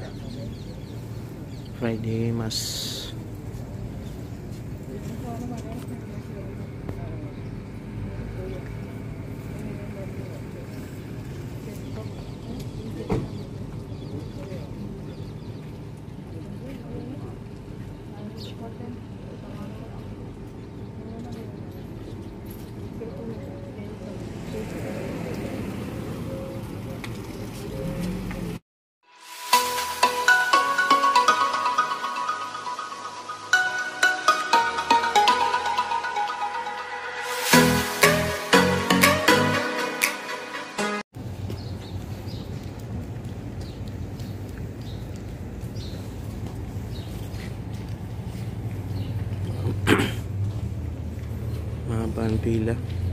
Friday Mass. Mahaba ang pila.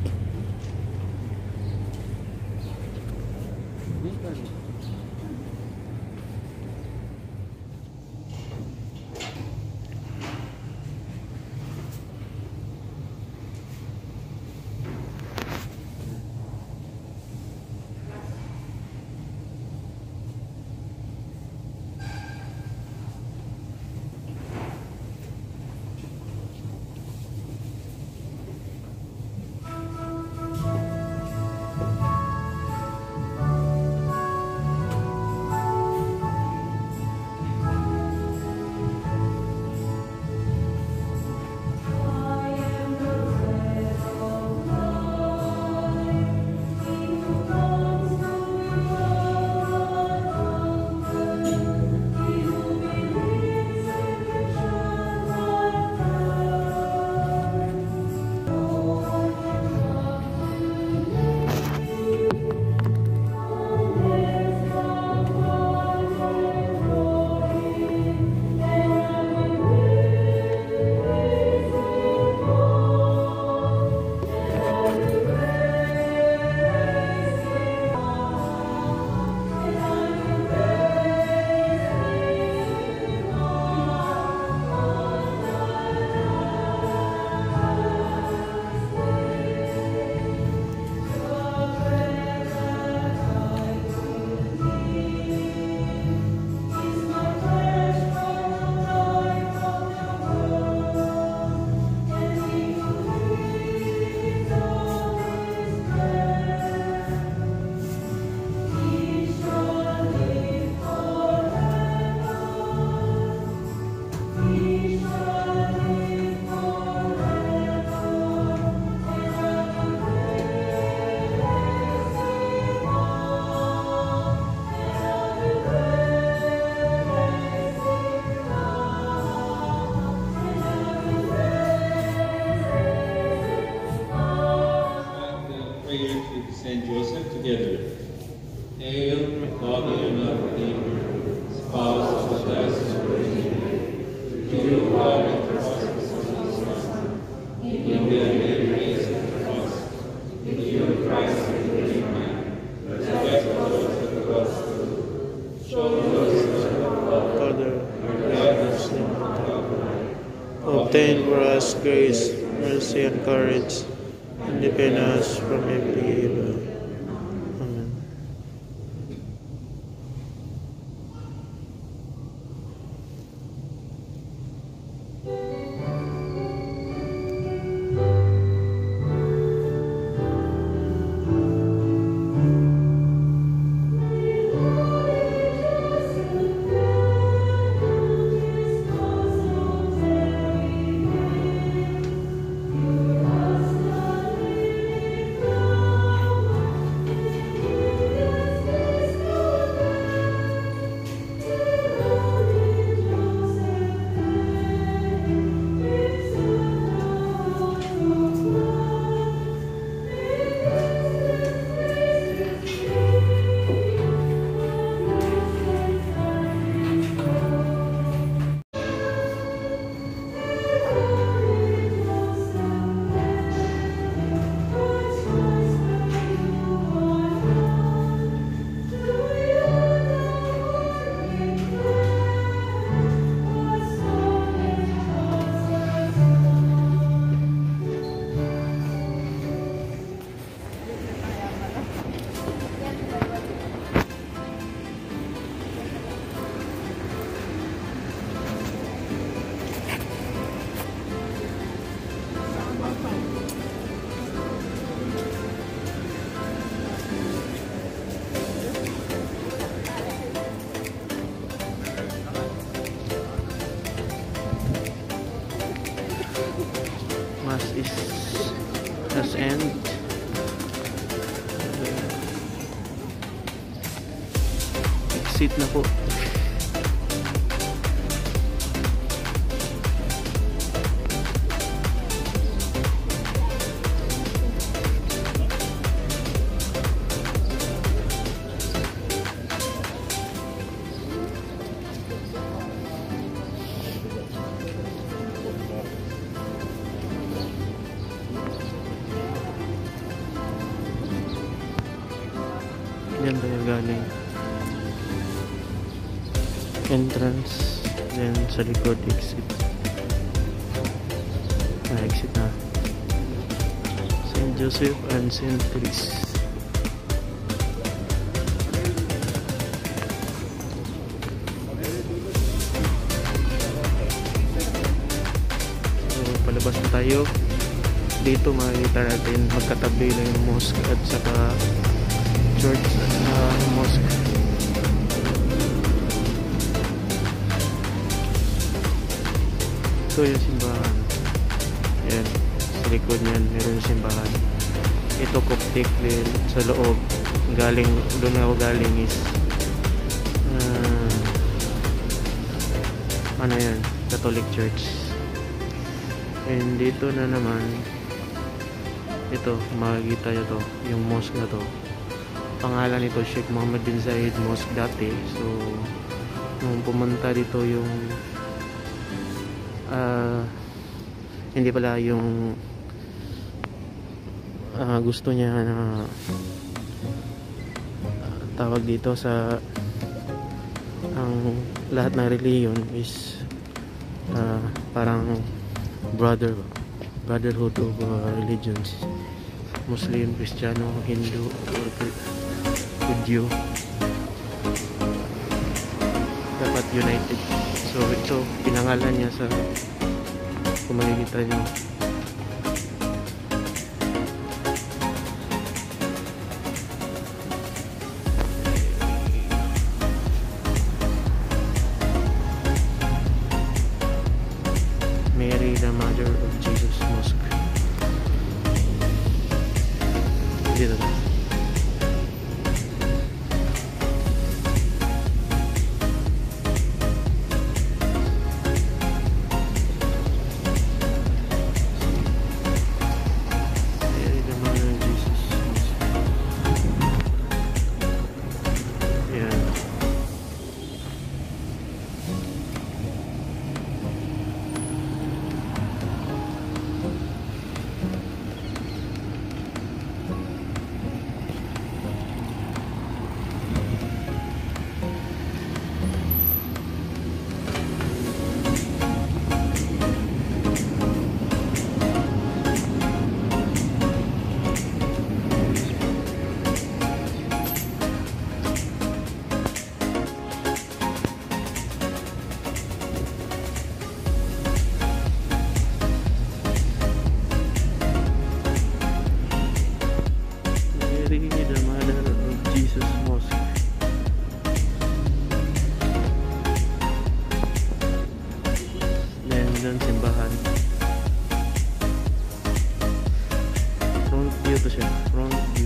Saint Joseph together. Hail, Father of the Redeemer, spouse of the blessed Virgin, to you God and the cross of His Son, in you we are made raised at the cross, in you Christ the living man, respect us of the gospel, show us the Father, your guidance in the Obtain for us grace, mercy, and courage, and defend us from every evil. Amen. exit na po. Yan tayo galing entrance, then sa likod exit. Exit na St. Joseph and St. Therese. So palabas na tayo. Dito makikita natin magkatabi na yung mosque at saka church at mosque. Ito yung simbahan. Ayan, sa likod niyan meron yung simbahan. Ito Coptic din sa loob. Galing, doon ako galing is ano yan, Catholic Church. And dito na naman, ito makikita nyo to, yung mosque na to. Pangalan nito Sheikh Muhammad bin Zayed Mosque dati. So nung pumunta dito yung hindi pala yung gusto niya na tawag dito sa ang lahat ng religion is parang brotherhood of religions, Muslim, Kristiyano, Hindu, or Budyo, dapat united. So ito pinangalan niya sa, kung makikita nyo, Mary, the Mother of Jesus Mosque. Dito na. ng simbahan. Front view to siya. Front view.